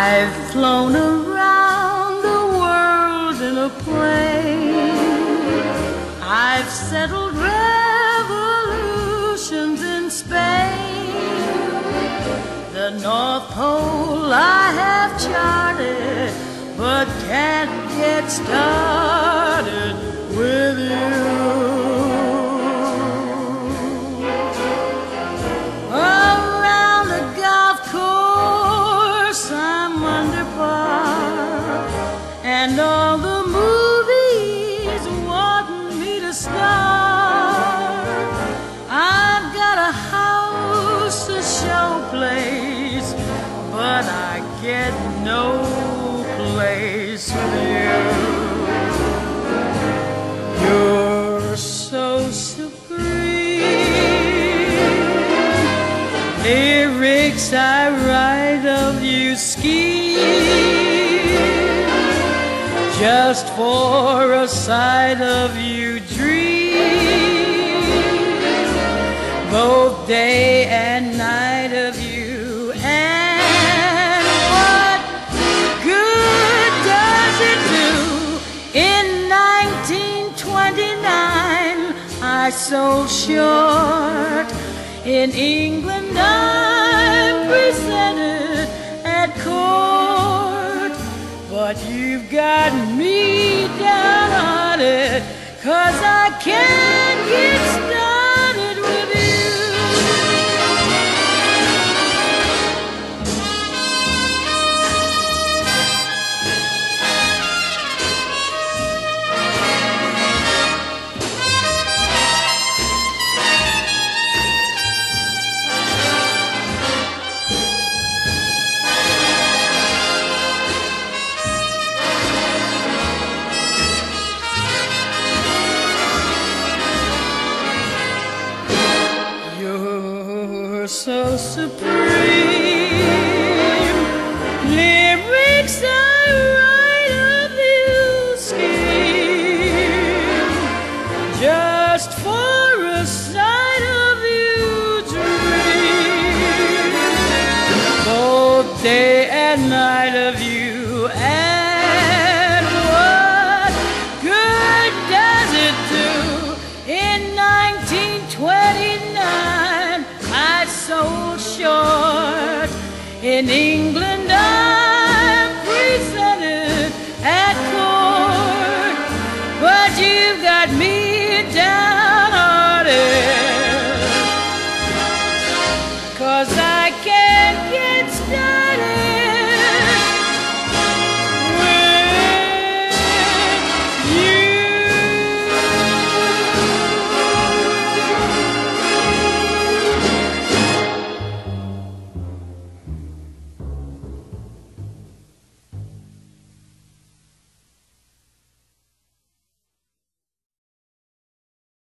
I've flown around the world in a plane. I've settled revolutions in Spain. The North Pole I have charted, but can't get started with you. Around the golf course I'm under par, and all the movies wanting me to star. I've got a house, a showplace, but I get no place with you. You're so supreme. Lyrics I write of you scheme, just for a sight of you dream, both day and night of you. And what good does it do? In 1929 I sold short. In England I'm presented at court, but you've got me downhearted, 'cause I can't get started with you. So supreme. Lyrics I write of you scheme, just for a sight of you dream, both day and night of you. And what good does it do? In 1929 I sold short. In England